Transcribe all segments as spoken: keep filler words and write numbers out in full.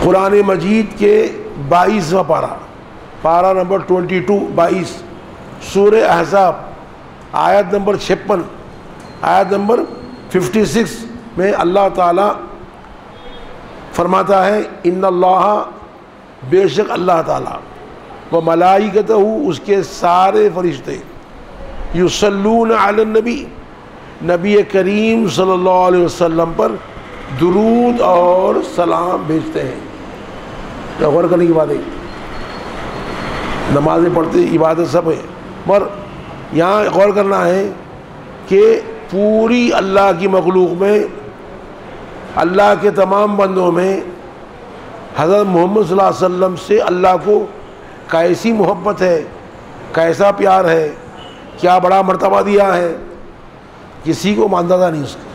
قرآن مجید کے بائیسواں پارہ پارہ نمبر ٹوینٹی ٹو بائیس سورہ احزاب آیت نمبر چھپن آیت نمبر ففٹی سکس میں اللہ تعالیٰ فرماتا ہے ان اللہ بے شک اللہ تعالیٰ و ملائکتہ اس کے سارے فرشتے یصلون علی النبی نبی کریم صلی اللہ علیہ وسلم پر درود اور سلام بھیجتے ہیں. کیا غور کرنے کی بات ہے؟ نمازیں پڑھتے عبادت سب ہے، مگر یہاں غور کرنا ہے کہ پوری اللہ کی مخلوق میں اللہ کے تمام بندوں میں حضرت محمد صلی اللہ علیہ وسلم سے اللہ کو کیسی محبت ہے، کیسا پیار ہے، کیا بڑا مرتبہ دیا ہے، کسی کو اندازہ نہیں اس کا.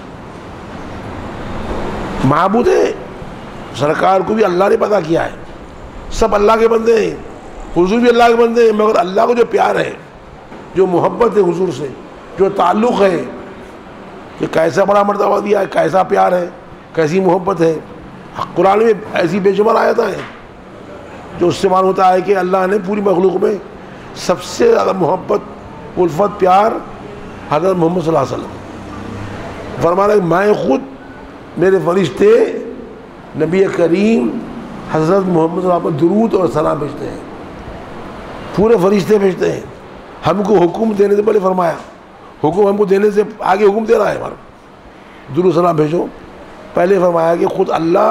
معبود ہے سرکار کو بھی اللہ نے پتا کیا ہے، سب اللہ کے بندے ہیں، حضور بھی اللہ کے بندے ہیں، مگر اللہ کو جو پیار ہے، جو محبت ہے حضور سے، جو تعلق ہے، کہ کیسا بڑا مرتبہ دیا ہے، کیسا پیار ہے، کیسی محبت ہے. قرآن میں ایسی بے شمار آیتیں ہیں جو اس سے معلوم ہوتا ہے کہ اللہ نے پوری مخلوق میں سب سے زیادہ محبت، الفت، پیار حضرت محمد صلی اللہ علیہ وسلم. فرمانا کہ میں خود، میرے فرشتے نبی کریم حضرت محمد صلی اللہ علیہ وسلم پر درود اور سلام بھیجتے ہیں، پورے فرشتے بھیجتے ہیں. ہم کو حکم دینے سے پہلے فرمایا، حکم ہم کو دینے سے آگے حکم دے رہا ہے ہمارا، درود سلام بھیجو. پہلے فرمایا کہ خود اللہ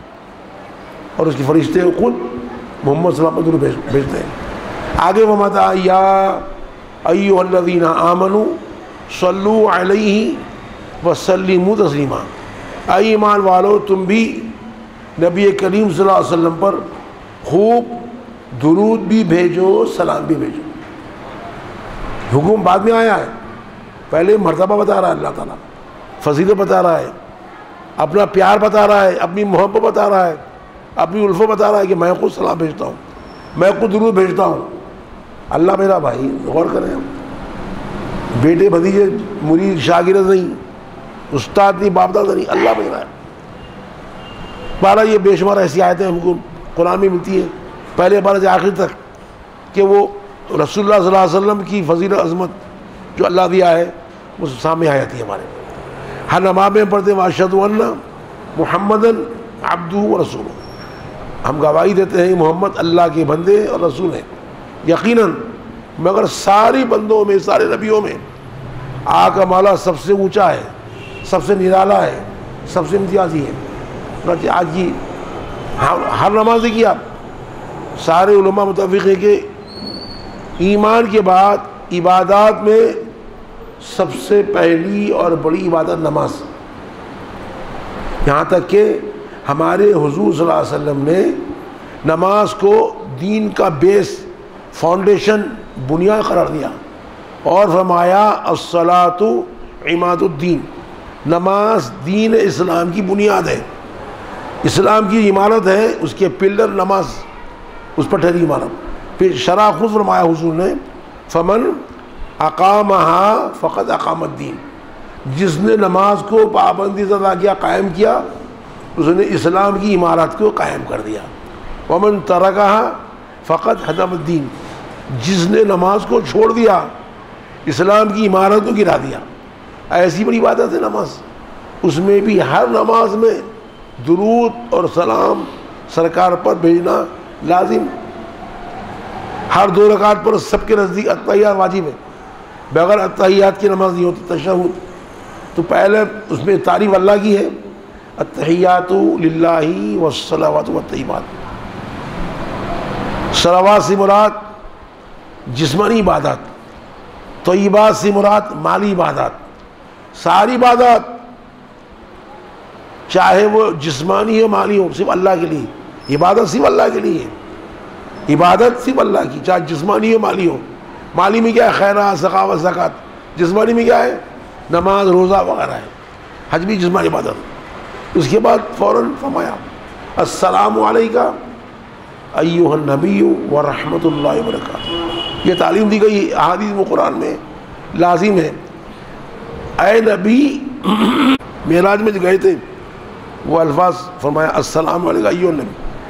اور اس کے فرشتے خود محمد صلی اللہ علیہ وسلم پر درود بھیجتے ہیں. آگے فرماتا یا ایھا الذین آمنوا صلوا علیہ وسلموا تسلیما، اے ایمان والو تم بھی نبی کریم صلی اللہ علیہ وسلم پر خوب درود بھی بھیجو، سلام بھی بھیجو. حکم بعد میں آیا ہے، پہلے مرتبہ بتا رہا ہے اللہ تعالیٰ، فضیلت بتا رہا ہے، اپنا پیار بتا رہا ہے، اپنی محبت بتا رہا ہے، اپنی الفت بتا رہا ہے کہ میں خود سلام بھیجتا ہوں، میں خود درود بھیجتا ہوں. اللہ میرا بھائی، غور کریں، بیٹے بھتیجے مرید شاگرد نہیں، استاد نہیں، باپ دادا نہیں، اللہ میرا ہے. بارہ یہ بے شمار ایسی آیتیں ہم کو قرآن میں ملتی ہیں، پہلے بارہ سے آخر تک، کہ وہ رسول اللہ صلی اللہ علیہ وسلم کی فضیلت عظمت جو اللہ دیا ہے وہ سامنے آ جاتی ہے ہمارے. ہر نماز میں پڑھتے ہیں واشہد ان محمدً عبدہ ورسولہ، ہم گواہی دیتے ہیں محمد اللہ کے بندے اور رسول ہیں. یقیناً مگر ساری بندوں میں، سارے نبیوں میں آپ کا مولا سب سے اونچا ہے، سب سے نرالا ہے، سب سے امتیازی ہے. آج کی ہر نماز دیکھیے آپ، سارے علماء متفق ہیں کہ ایمان کے بعد عبادات میں سب سے پہلی اور بڑی عبادت نماز. یہاں تک کہ ہمارے حضور صلی اللہ علیہ وسلم نے نماز کو دین کا بیس، فاؤنڈیشن، بنیاد قرار دیا اور فرمایا الصلاۃ عماد الدین، نماز دین اسلام کی بنیاد ہے، اسلام کی عمارت ہے، اس کے پلر نماز، اس پر ٹھہری عمارت. پھر شرح خود فرمایا حضور نے فمن اقامہا فقد اقام الدین، جس نے نماز کو پابندی سے ادا کیا، قائم کیا، اس نے اسلام کی عمارت کو قائم کر دیا. ومن ترکہا فقد ہدم الدین، جس نے نماز کو چھوڑ دیا، اسلام کی عمارت کو گرا دیا. ایسی بڑی عبادت ہے نماز، اس میں بھی ہر نماز میں درود اور سلام سرکار پر بھیجنا لازم. ہر دو رکعت پر سب کے نزدیک التحیات واجب ہے، بغیر التحیات کی نماز نہیں ہوتی. تشہد تو پہلے اس میں تعریف اللہ کی ہے، التحیات للہ والصلوات والطیبات. صلوات سے مراد جسمانی عبادات، طیبات سے مراد مالی عبادات. ساری عبادات چاہے وہ جسمانی ہو مالی ہو، صرف اللہ کے لیے. عبادت صرف اللہ کے لیے ہے، عبادت صرف اللہ کی، چاہے جسمانی ہو مالی ہو. مالی میں کیا ہے؟ خیرات، ثقافت، زکوٰۃ. جسمانی میں کیا ہے؟ نماز، روزہ وغیرہ ہے. حج بھی جسمانی عبادت. اس کے بعد فوراً فرمایا السلام علیکہ ایھا النبی ورحمۃ اللہ وبرکاتہ. یہ تعلیم دی گئی احادیث میں، قرآن میں لازم ہے. اے نبی، معراج میں جو گئے تھے وہ الفاظ فرمایا السلام علیکہ ایھا النبی،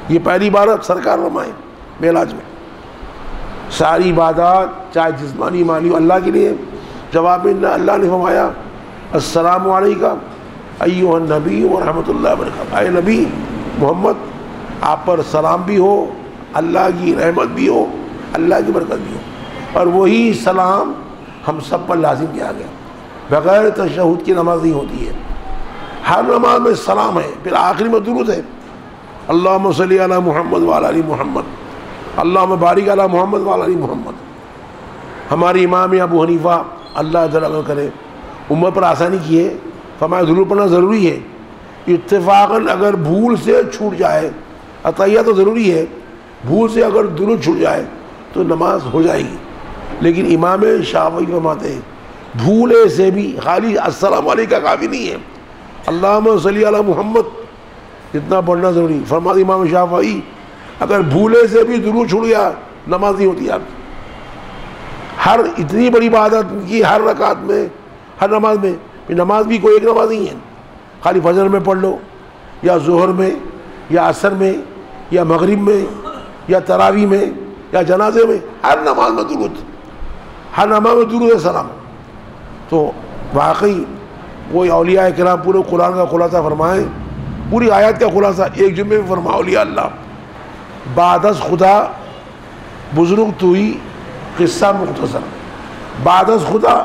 یہ پہلی عبادت سرکار فرمائے معراج میں. ساری عبادات چاہے جسمانی مانی ہو اللہ کے لیے. جواب میں اللہ نے فرمایا السلام علیکم ایھا النبی ورحمۃ اللہ وبرکاتہ. اے نبی محمد آپ پر سلام بھی ہو، اللہ کی رحمت بھی ہو، اللہ کی برکت بھی ہو. اور وہی سلام ہم سب پر لازم کیا گیا. بغیر تشہد کی نماز نہیں ہوتی ہے. ہر نماز میں سلام ہے، پھر آخری میں درود ہے. اللہم صلی علی محمد وعلی آل محمد، اللہم بارک علی محمد وعلی آل محمد. ہمارے امام ابو حنیفہ اللہ تعالیٰ کرے امت پر آسانی کی ہے، فرمایا درود پڑھنا ضروری ہے. اتفاقاً اگر بھول سے چھوٹ جائے، عطیہ تو ضروری ہے، بھول سے اگر درود چھوٹ جائے تو نماز ہو جائے گی. لیکن امام شافعی فرماتے ہیں بھولے سے بھی خالی السلام علیکم کافی نہیں ہے، اللہم صلی علی محمد اتنا پڑھنا ضروری. فرماتے امام شافعی اگر بھولے سے بھی درود چھوٹ گیا نماز نہیں ہوتی آپ کی. ہر اتنی بڑی عبادت کی ہر رکعت میں، ہر نماز میں، نماز بھی کوئی ایک نماز نہیں ہے خالی فجر میں پڑھ لو یا ظہر میں یا عصر میں یا مغرب میں یا تراویح میں یا جنازے میں، ہر نماز میں درود، ہر نماز میں درود سلام. تو واقعی وہی اولیاء کرام پورے قرآن کا خلاصہ فرمائیں، پوری آیات کا خلاصہ ایک جملے میں فرما اولیاء اللہ بعد از خدا بزرگ تو ہی قصہ مختصر. بعد از خدا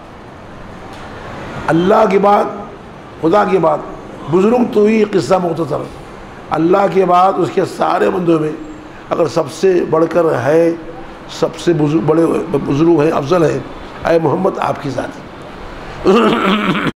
اللہ کے بعد، خدا کے بعد بزرگ تو ہی قصہ مختصر. اللہ کے بعد اس کے سارے بندوں میں اگر سب سے بڑھ کر ہے، سب سے بزرگ بڑے بزرگ ہیں، افضل ہیں، اے محمد آپ کی ذات.